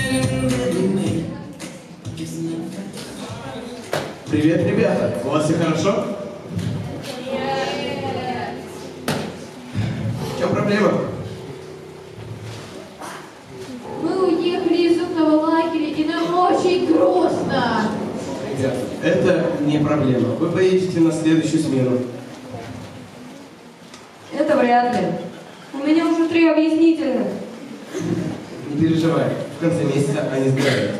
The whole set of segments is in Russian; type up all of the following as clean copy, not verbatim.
Привет, ребята! У вас все хорошо? В чем проблема? Мы уехали из зубного лагеря, и нам очень грустно. Ребята, это не проблема. Вы поедете на следующую смену. Это вряд ли. У меня уже 3 объяснительных. Не переживай, в конце месяца они сгорают.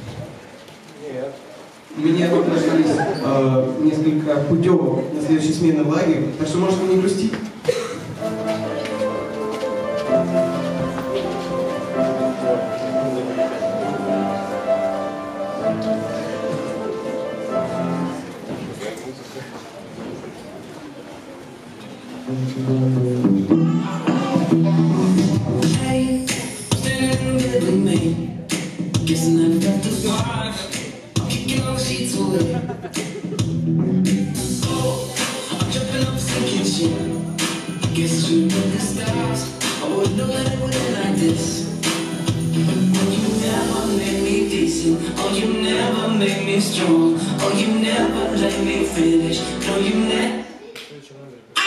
У меня тут нашлись несколько путевок на следующую смену в лагерь, так что можете не грустить. Strong. Oh, you never let me finish. No, you never.